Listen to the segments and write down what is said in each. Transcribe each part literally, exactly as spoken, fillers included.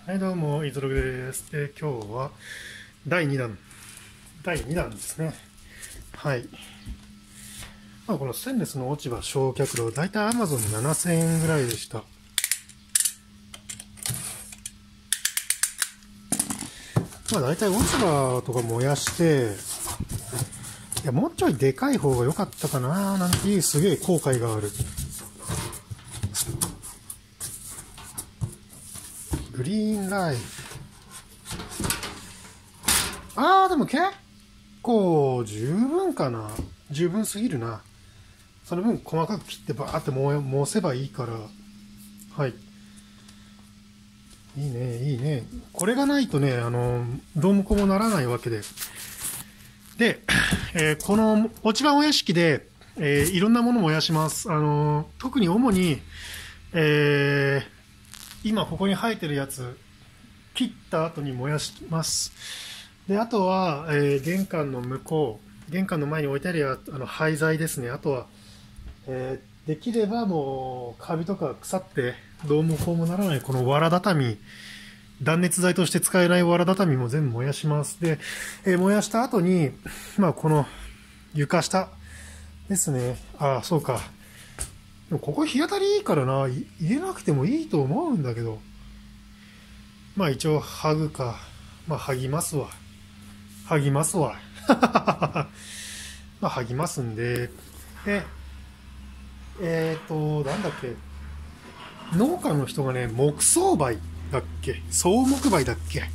はい、どうも、イズログです。で、今日はだいにだん、だいにだんですね。はい。まあ、このステンレスの落ち葉焼却炉、だいたい アマゾン でななせんえんぐらいでした。まあ、だいたい落ち葉とか燃やして、いや、もうちょいでかい方が良かったかななんていうすげえ後悔がある。グリーンライフ。あー、でも結構十分かな。十分すぎるな。その分細かく切ってバーって燃せばいいから。はい。いいね、いいね。これがないとね、あの、どうもこうもならないわけで。で、えー、この落ち葉お屋敷で、えー、いろんなものを燃やします。あの、特に主に、えー、今ここに生えてるやつ、切った後に燃やします。で、あとは、えー、玄関の向こう、玄関の前に置いてあるあの廃材ですね。あとは、えー、できればもうカビとか腐ってどうもこうもならないこの藁畳、断熱材として使えない藁畳も全部燃やします。で、えー、燃やした後に、まあこの床下ですね。ああ、そうか。でもここ日当たりいいからな、入れなくてもいいと思うんだけど。まあ一応剥ぐか。まあ剥ぎますわ。剥ぎますわ。まあ剥ぎますんで。で、えっと、なんだっけ。農家の人がね、木草灰だっけ草木灰だっけ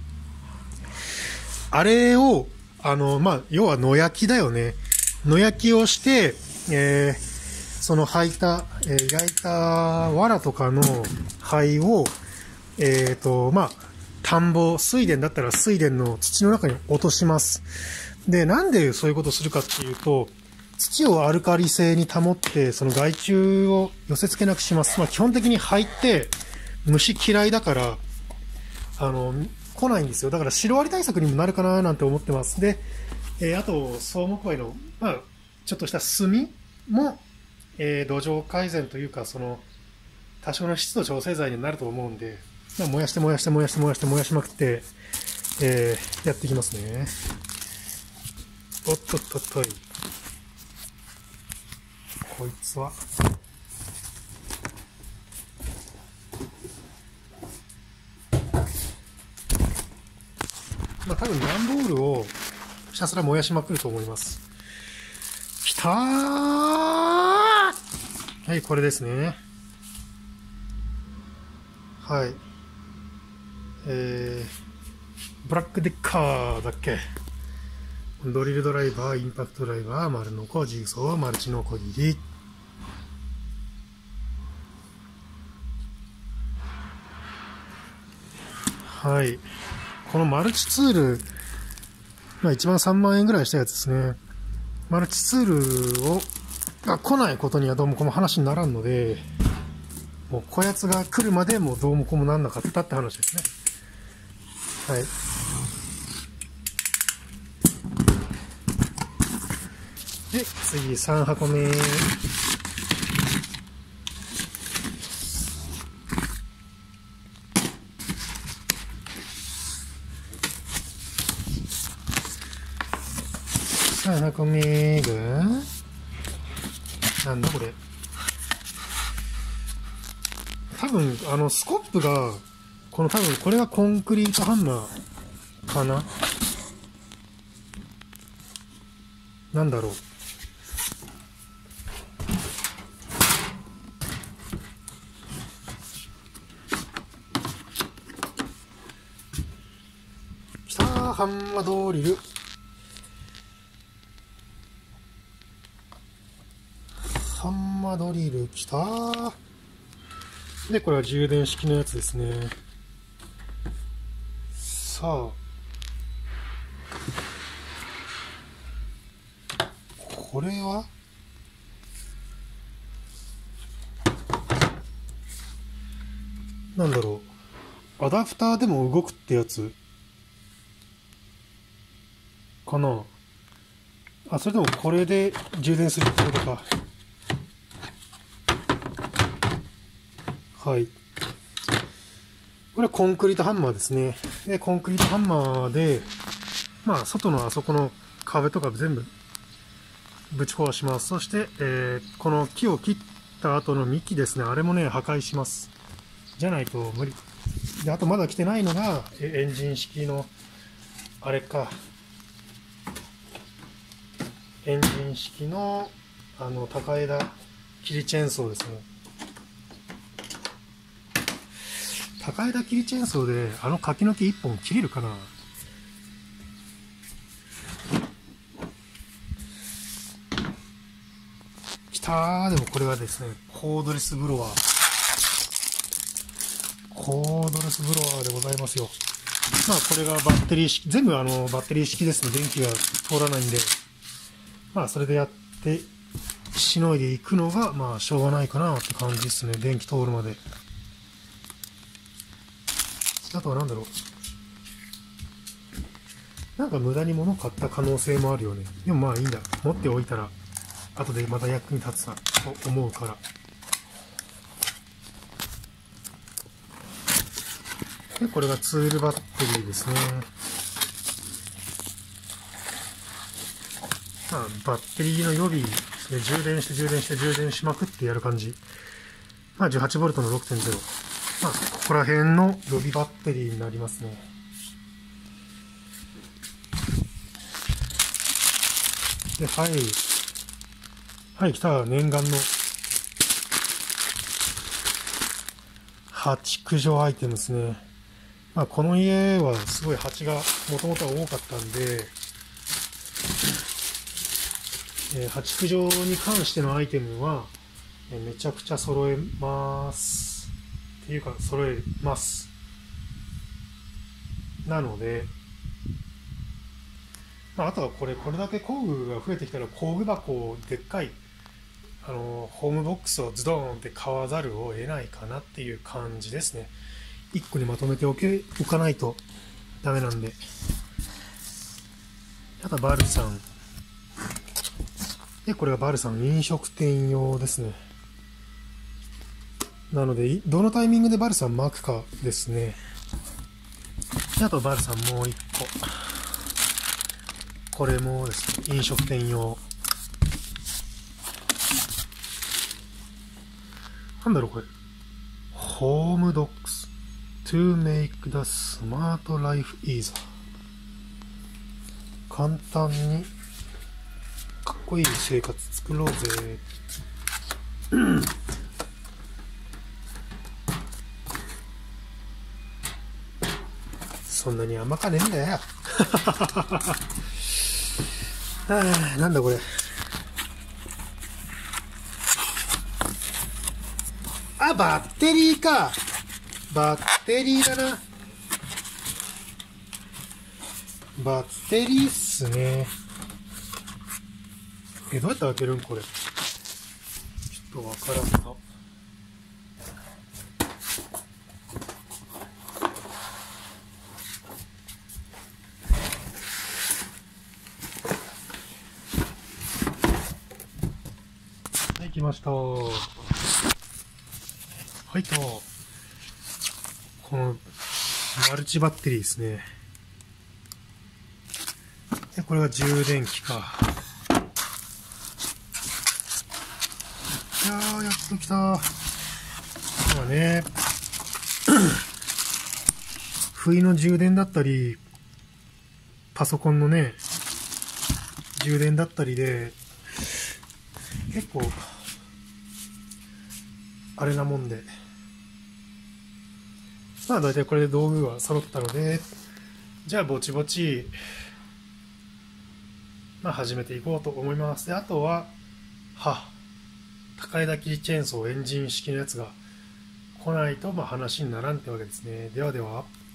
あれを、あの、まあ、要は野焼きだよね。野焼きをして、えー、その灰いた、えー、焼いた藁とかの灰を、えっと、まあ、田んぼ、水田だったら水田の土の中に落とします。で、なんでそういうことをするかっていうと、土をアルカリ性に保って、その害虫を寄せ付けなくします。まあ、基本的に灰って虫嫌いだから、あの、来ないんですよ。だからシロアリ対策にもなるかななんて思ってます。で、えー、あと、草木灰の、まあ、ちょっとした炭も、えー、土壌改善というか、その、多少の湿度調整剤になると思うんで、まあ、燃やして燃やして燃やして燃やして燃やしまくって、えー、やっていきますね。おっとっとっとい。こいつは。まあ多分段ボールをひたすら燃やしまくると思います。きたーはい、これですね。はい。えー、ブラックデッカーだっけドリルドライバー、インパクトドライバー、丸ノコ、ジグソー、マルチノコギリ。はい。このマルチツール、まあ一番さんまんえんぐらいしたやつですね。マルチツールを、が来ないことにはどうもこの話にならんので、もうこやつが来るまでもうどうもこうもなんなかったって話ですね。はい。で、次さんはこめ。さんはこめが、なんだこれ。多分、あの、スコップが、この多分、これがコンクリートハンマーかななんだろう。きたー、ハンマードリル。ハンマードリルきたー。で、これは充電式のやつですね。さあ。これはなんだろう。アダプターでも動くってやつかなあ、それでもこれで充電するってことか。はい。 これはコンクリートハンマーですね。で、コンクリートハンマーで、まあ、外のあそこの壁とか全部ぶち壊します。そして、えー、この木を切った後の幹ですね。あれもね、破壊します。じゃないと無理。で、あとまだ来てないのが、エンジン式の、あれか。エンジン式の、あの、高枝切りチェーンソーですね。高枝切りチェーンソーで、あの柿の木いっぽん切れるかな。きたー。でもこれはですね、コードレスブロワー。コードレスブロワーでございますよ。まあこれがバッテリー式、全部あのバッテリー式ですね。電気が通らないんで。まあそれでやってしのいでいくのが、まあしょうがないかなって感じですね。電気通るまで。あとはなんだろう。なんか無駄に物買った可能性もあるよね。でもまあいいんだ。持っておいたら、後でまた役に立つなと思うから。で、これがツールバッテリーですね。まあ、バッテリーの予備ですね。充電して充電して充電しまくってやる感じ。まあ、じゅうはちボルトの ろくてんゼロ。まあ、ここら辺の予備バッテリーになりますね。で、はい。はい、来た。念願の蜂駆除アイテムですね。まあ、この家はすごい蜂がもともとは多かったんで、えー、蜂駆除に関してのアイテムは、えー、めちゃくちゃ揃えます。っていうか、揃えます。なので、まあ、あとはこれ、これだけ工具が増えてきたら工具箱をでっかい、あの、ホームボックスをズドーンって買わざるを得ないかなっていう感じですね。いっこにまとめておけ、おかないとダメなんで。あとはバルさん。で、これがバルさん飲食店用ですね。なので、どのタイミングでバルさん巻くかですね。で、あとバルさんもういっこ。これもですね、飲食店用。なんだろうこれ。ホームドックス to make the smart life easier。簡単にかっこいい生活作ろうぜ。そんなに甘かねえんだよ。はあ、なんだこれ。あ、バッテリーか。バッテリーだな。バッテリーっすね。え、どうやって開けるんこれ。ちょっとわからんな。はい、来ました。はいと。このマルチバッテリーですね。で、これが充電器か。いやー、やっと来た。まあね、不意の充電だったり、パソコンのね、充電だったりで、結構、あれなもんで。まあ大体これで道具は揃ったので、じゃあぼちぼち、まあ始めていこうと思います。で、あとは、は、高枝切りチェーンソーエンジン式のやつが来ないと、まあ話にならんってわけですね。ではでは。